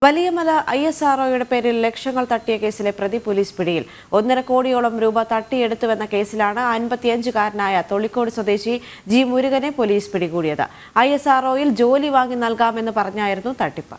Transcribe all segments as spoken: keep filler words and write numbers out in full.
Valiyamala I S R ഒയുടെ പേരിൽ ലക്ഷങ്ങൾ തട്ടിയ കേസിലെ പ്രതി പോലീസ് പിടിയിൽ ഒന്നര കോടിയോളം രൂപ തട്ടിയെടുത്തുവെന്ന കേസിലാണ് അൻപത്തിയഞ്ചുകാരനായ തൊളിക്കോട് സ്വദേശി ജി മുരുകനെ പോലീസ് പിടികൂടിയത്. ഐ എസ് ആർ ഒയിൽ ജോലി വാങ്ങി നൽകാമെന്ന് പറഞ്ഞായിരുന്നു തട്ടിപ്പ്.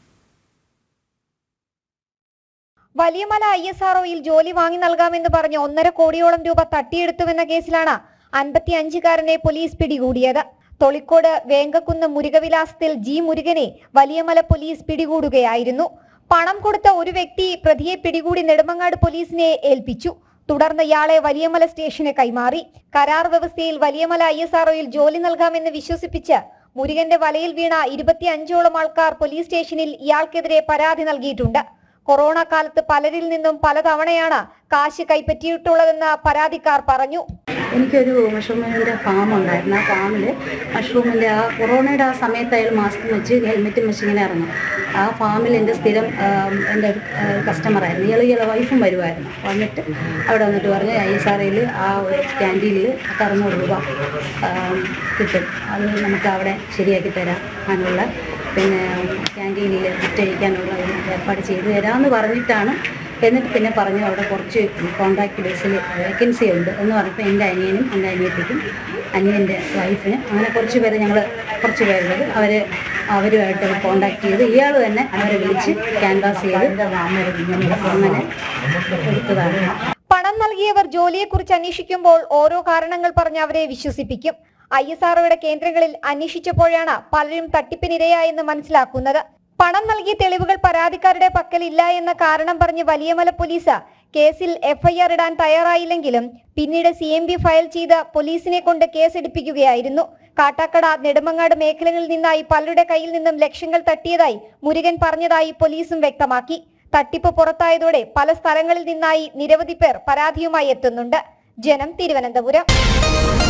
വലിയമല ഐ എസ് ആർ ഒയിൽ ജോലി വാങ്ങി നൽകാമെന്ന് പറഞ്ഞ് ഒന്നര കോടിയോളം രൂപ തട്ടിയെടുത്തുവെന്ന കേസിലാണ് അൻപത്തിയഞ്ചുകാരനെ പോലീസ് പിടികൂടിയത്. തൊളിക്കോട് വേങ്കക്കുന്ന് മുരുകവിലാസത്തിൽ ജി മുരുകനെ വലിയമല പോലീസ് പിടികൂടുകയായിരുന്നു. പണം കൊടുത്ത ഒരു വ്യക്തി പ്രതിയെ പിടികൂടി നെടുമങ്ങാട് പോലീസിനെ ഏൽപ്പിച്ചു. തുടർന്ന് ഇയാളെ വലിയമല സ്റ്റേഷന് കൈമാറി. കരാർ വ്യവസ്ഥയിൽ വലിയമല ഐ എസ് ആർ ഒയിൽ ജോലി നൽകാമെന്ന് വിശ്വസിപ്പിച്ച് മുരുകന്റെ വലയിൽ വീണ ഇരുപത്തി അഞ്ചോളം ആൾക്കാർ പോലീസ് സ്റ്റേഷനിൽ ഇയാൾക്കെതിരെ പരാതി നൽകിയിട്ടുണ്ട്. കൊറോണ കാലത്ത് പലരിൽ നിന്നും പലതവണയാണ് കാശ് കൈപ്പറ്റിയിട്ടുള്ളതെന്ന് പരാതിക്കാർ പറഞ്ഞു. എനിക്കൊരു മഷ്റൂമിൻ്റെ ഫാം ഉണ്ടായിരുന്നു. ആ ഫാമിൽ മഷ്റൂമിൻ്റെ ആ കൊറോണയുടെ ആ സമയത്ത് അയാൾ മാസ്ക് വെച്ച് ഹെൽമെറ്റും വെച്ച് ഇങ്ങനെ ഇറങ്ങും. ആ ഫാമിൽ എൻ്റെ സ്ഥിരം എൻ്റെ കസ്റ്റമറായിരുന്നു. ഇയാൾ ഇയാളെ വൈഫും വരുമായിരുന്നു. വന്നിട്ട് അവിടെ വന്നിട്ട് പറഞ്ഞ് ഐ എസ് ആർ ഒയിൽ ആ ഒരു ക്യാൻറ്റീനിൽ അറുന്നൂറ് രൂപ കിട്ടും, അത് നമുക്ക് അവിടെ ശരിയാക്കി തരാം, അതിനുള്ള പിന്നെ ക്യാൻറ്റീനിൽ വിറ്റഴിക്കാനുള്ള ഏർപ്പാട് ചെയ്തു തരാമെന്ന് പറഞ്ഞിട്ടാണ്. എന്നിട്ട് പിന്നെ പറഞ്ഞു അവിടെ കുറച്ച് കോൺട്രാക്ട് ബേസിൽ വേക്കൻസി ഉണ്ട് എന്ന് പറഞ്ഞപ്പോൾ എൻ്റെ അനിയനും എൻ്റെ അനിയത്തിക്കും അനിയൻ്റെ വൈഫിനും അങ്ങനെ കുറച്ച് പേര് ഞങ്ങൾ കുറച്ച് പേരുള്ളത് അവർ അവരുമായിട്ട് കോൺടാക്ട് ചെയ്ത് ഇയാൾ തന്നെ അവരെ വിളിച്ച് ക്യാൻവാസ് ചെയ്ത് അങ്ങനെ എടുത്തതാണ്. പണം നൽകിയവർ ജോലിയെക്കുറിച്ച് അന്വേഷിക്കുമ്പോൾ ഓരോ കാരണങ്ങൾ പറഞ്ഞ് അവരെ വിശ്വസിപ്പിക്കും. ഐ എസ് ആർ ഒയുടെ കേന്ദ്രങ്ങളിൽ അന്വേഷിച്ചപ്പോഴാണ് പലരും തട്ടിപ്പിനിരയായെന്ന് മനസ്സിലാക്കുന്നത്. പണം നൽകിയ തെളിവുകൾ പരാതിക്കാരുടെ പക്കലില്ല എന്ന കാരണം പറഞ്ഞ് വലിയമല പോലീസ് കേസിൽ എഫ് ഐ ആർ ഇടാൻ തയ്യാറായില്ലെങ്കിലും പിന്നീട് സി എം ബി ഫയൽ ചെയ്ത് പോലീസിനെ കൊണ്ട് കേസെടുപ്പിക്കുകയായിരുന്നു. കാട്ടാക്കട, നെടുമങ്ങാട് മേഖലകളിൽ നിന്നായി പലരുടെ കയ്യിൽ നിന്നും ലക്ഷങ്ങൾ തട്ടിയതായി മുരുകൻ പറഞ്ഞതായി പോലീസും വ്യക്തമാക്കി. തട്ടിപ്പ് പുറത്തായതോടെ പല സ്ഥലങ്ങളിൽ നിന്നായി നിരവധി പേർ പരാതിയുമായി എത്തുന്നുണ്ട്. ജനം, തിരുവനന്തപുരം.